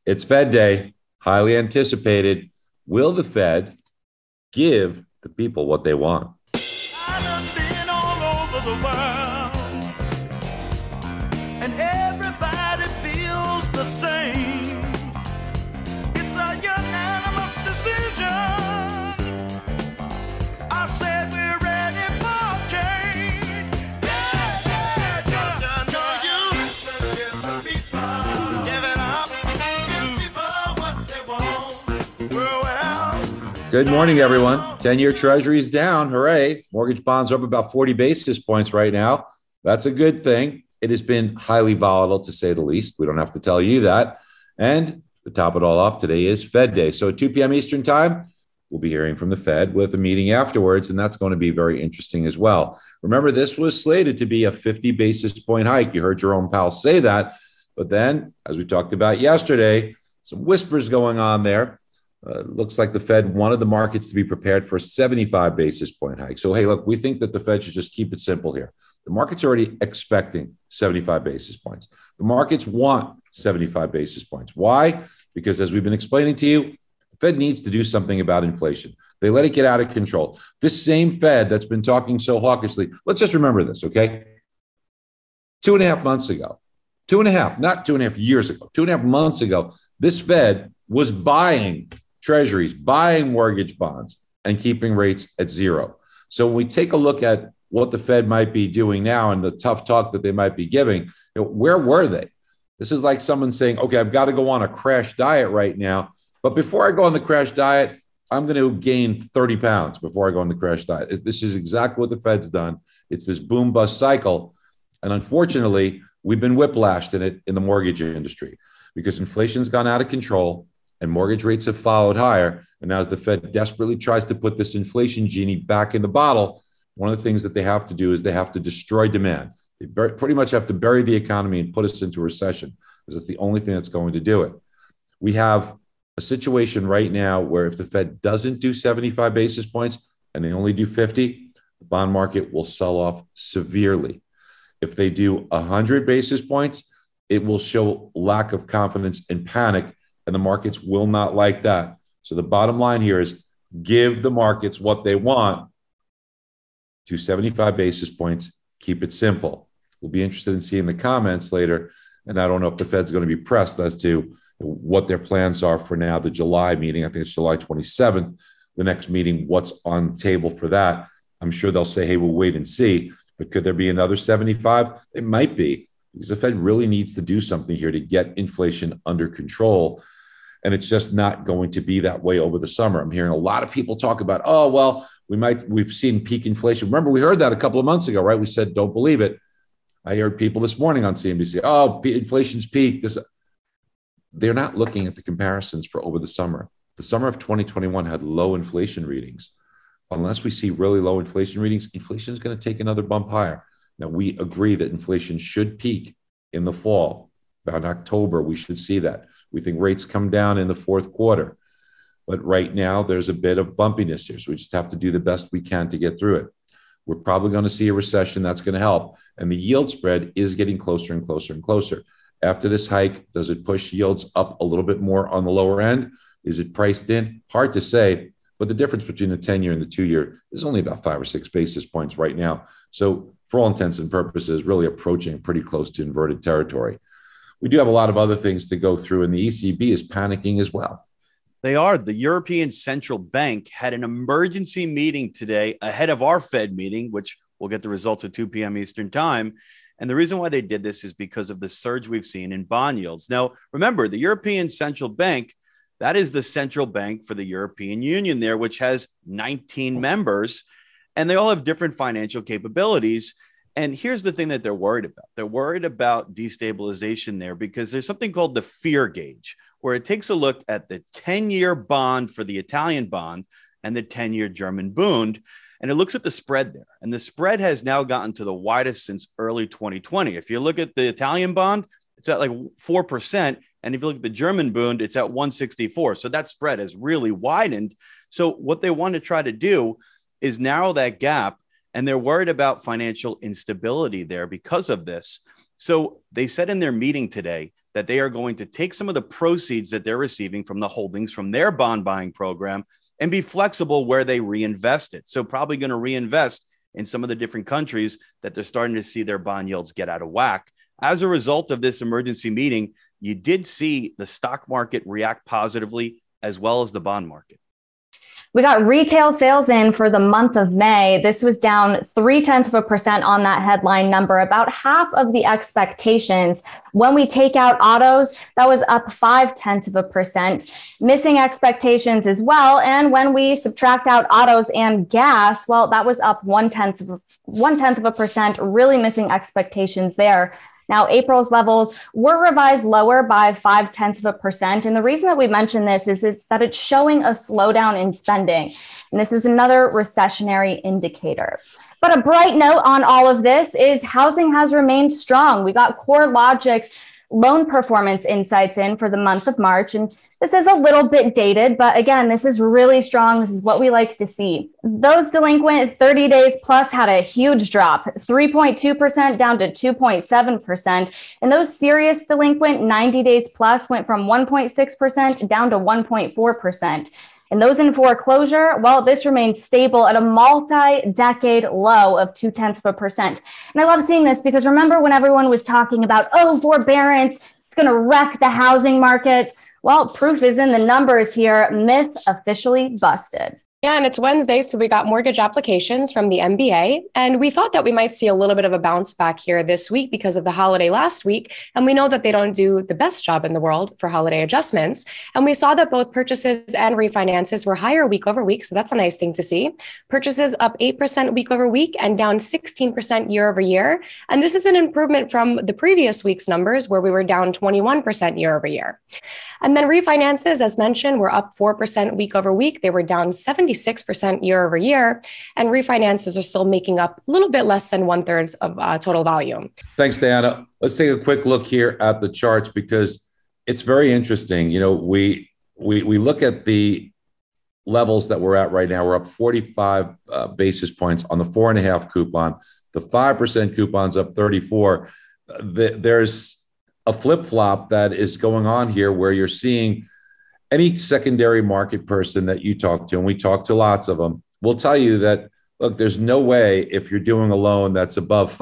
It's Fed Day, highly anticipated. Will the Fed give the people what they want? I've been all over the world, and everybody feels the same. It's a unanimous decision. I said we're ready for change. Yeah, yeah, Georgia, know you. Give the people, give it up. Give people what they want. Well, Good morning, everyone. 10-year Treasury's down. Hooray. Mortgage bonds are up about 40 basis points right now. That's a good thing. It has been highly volatile, to say the least. We don't have to tell you that. And to top it all off, today is Fed Day. So at 2 p.m. Eastern time, we'll be hearing from the Fed with a meeting afterwards, and that's going to be very interesting as well. Remember, this was slated to be a 50 basis point hike. You heard Jerome Powell say that. But then, as we talked about yesterday, some whispers going on there. Looks like the Fed wanted the markets to be prepared for a 75 basis point hike. So, hey, look, we think that the Fed should just keep it simple here. The market's already expecting 75 basis points. The markets want 75 basis points. Why? Because as we've been explaining to you, the Fed needs to do something about inflation. They let it get out of control. This same Fed that's been talking so hawkishly, let's just remember this, okay? 2.5 months ago, not 2.5 years ago, 2.5 months ago, this Fed was buying treasuries, buying mortgage bonds, and keeping rates at zero. So when we take a look at what the Fed might be doing now and the tough talk that they might be giving, where were they? This is like someone saying, okay, I've got to go on a crash diet right now, but before I go on the crash diet, I'm going to gain 30 pounds before I go on the crash diet. This is exactly what the Fed's done. It's this boom bust cycle. And unfortunately, we've been whiplashed in it in the mortgage industry because inflation's gone out of control and mortgage rates have followed higher. And now as the Fed desperately tries to put this inflation genie back in the bottle, one of the things that they have to do is they have to destroy demand. They pretty much have to bury the economy and put us into a recession because it's the only thing that's going to do it. We have a situation right now where if the Fed doesn't do 75 basis points and they only do 50, the bond market will sell off severely. If they do 100 basis points, it will show lack of confidence and panic, and the markets will not like that. So the bottom line here is give the markets what they want. 275 basis points, keep it simple. We'll be interested in seeing the comments later, and I don't know if the Fed's going to be pressed as to what their plans are for now, the July meeting. I think it's July 27th, the next meeting, what's on the table for that. I'm sure they'll say, hey, we'll wait and see. But could there be another 75? It might be, because the Fed really needs to do something here to get inflation under control. And it's just not going to be that way over the summer. I'm hearing a lot of people talk about, oh, well, we've seen peak inflation. Remember, we heard that a couple of months ago, right? We said, don't believe it. I heard people this morning on CNBC, oh, inflation's peaked. They're not looking at the comparisons for over the summer. The summer of 2021 had low inflation readings. Unless we see really low inflation readings, inflation is going to take another bump higher. Now, we agree that inflation should peak in the fall. About October, we should see that. We think rates come down in the fourth quarter. But right now, there's a bit of bumpiness here. So we just have to do the best we can to get through it. We're probably going to see a recession. That's going to help. And the yield spread is getting closer and closer and closer. After this hike, does it push yields up a little bit more on the lower end? Is it priced in? Hard to say. But the difference between the 10-year and the 2-year is only about 5 or 6 basis points right now. So for all intents and purposes, really approaching pretty close to inverted territory. We do have a lot of other things to go through, and the ECB is panicking as well. They are. The European Central Bank had an emergency meeting today ahead of our Fed meeting, which we'll get the results at 2 p.m. Eastern time. And the reason why they did this is because of the surge we've seen in bond yields. Now, remember, the European Central Bank, that is the central bank for the European Union there, which has 19 members, and they all have different financial capabilities. And here's the thing that they're worried about. They're worried about destabilization there because there's something called the fear gauge, where it takes a look at the 10-year bond for the Italian bond and the 10-year German Bund, and it looks at the spread there. And the spread has now gotten to the widest since early 2020. If you look at the Italian bond, it's at like 4%. And if you look at the German Bund, it's at 164. So that spread has really widened. So what they want to try to do is narrow that gap. And they're worried about financial instability there because of this. So they said in their meeting today that they are going to take some of the proceeds that they're receiving from the holdings from their bond buying program and be flexible where they reinvest it. So probably going to reinvest in some of the different countries that they're starting to see their bond yields get out of whack. As a result of this emergency meeting, you did see the stock market react positively as well as the bond market. We got retail sales in for the month of May. This was down 0.3% on that headline number, about half of the expectations. When we take out autos, that was up 0.5%, missing expectations as well. And when we subtract out autos and gas, well, that was up 0.1%, really missing expectations there. Now, April's levels were revised lower by 0.5%. And the reason that we mention this is that it's showing a slowdown in spending. And this is another recessionary indicator. But a bright note on all of this is housing has remained strong. We got CoreLogic's loan performance insights in for the month of March. And this is a little bit dated, but again, this is really strong. This is what we like to see. Those delinquent 30 days plus had a huge drop, 3.2% down to 2.7%. And those serious delinquent 90 days plus went from 1.6% down to 1.4%. And those in foreclosure, well, this remains stable at a multi-decade low of 0.2%. And I love seeing this because remember when everyone was talking about, oh, forbearance, it's going to wreck the housing market. Well, proof is in the numbers here. Myth officially busted. Yeah, and it's Wednesday, so we got mortgage applications from the MBA, and we thought that we might see a little bit of a bounce back here this week because of the holiday last week, and we know that they don't do the best job in the world for holiday adjustments, and we saw that both purchases and refinances were higher week over week, so that's a nice thing to see. Purchases up 8% week over week and down 16% year over year, and this is an improvement from the previous week's numbers where we were down 21% year over year. And then refinances, as mentioned, were up 4% week over week. They were down 76% year over year. And refinances are still making up a little bit less than 1/3 of total volume. Thanks, Diana. Let's take a quick look here at the charts because it's very interesting. You know, we look at the levels that we're at right now. We're up 45 basis points on the 4.5 coupon. The 5% coupon's up 34. There's a flip-flop that is going on here where you're seeing any secondary market person that you talk to, and we talk to lots of them, will tell you that, look, there's no way if you're doing a loan that's above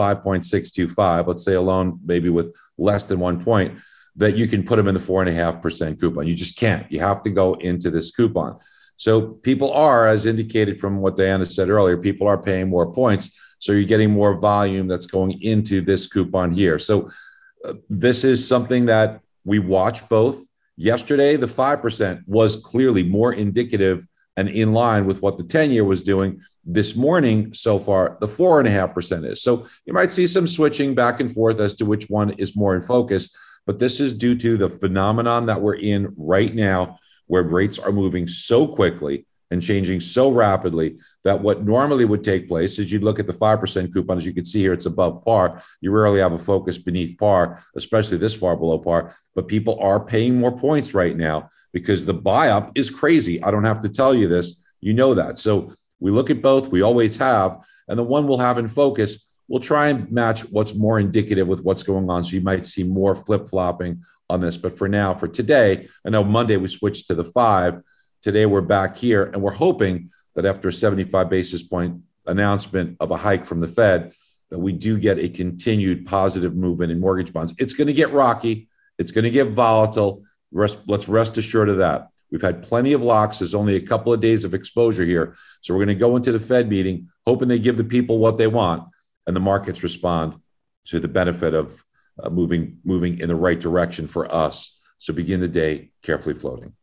5.625, let's say a loan maybe with less than 1 point, that you can put them in the 4.5% coupon. You just can't. You have to go into this coupon. So people are, as indicated from what Diana said earlier, people are paying more points. So you're getting more volume that's going into this coupon here. So this is something that we watch both. Yesterday, the 5% was clearly more indicative and in line with what the 10-year was doing. This morning, so far, the 4.5% is. So you might see some switching back and forth as to which one is more in focus. But this is due to the phenomenon that we're in right now, where rates are moving so quickly and changing so rapidly that what normally would take place is you'd look at the 5% coupon. As you can see here, it's above par. You rarely have a focus beneath par, especially this far below par. But people are paying more points right now because the buy-up is crazy. I don't have to tell you this. You know that. So we look at both. We always have. And the one we'll have in focus, we'll try and match what's more indicative with what's going on. So you might see more flip-flopping on this. But for now, for today, I know Monday we switched to the 5. Today, we're back here, and we're hoping that after a 75 basis point announcement of a hike from the Fed, that we do get a continued positive movement in mortgage bonds. It's going to get rocky. It's going to get volatile. Let's rest assured of that. We've had plenty of locks. There's only a couple of days of exposure here. So we're going to go into the Fed meeting, hoping they give the people what they want, and the markets respond to the benefit of moving in the right direction for us. So begin the day carefully floating.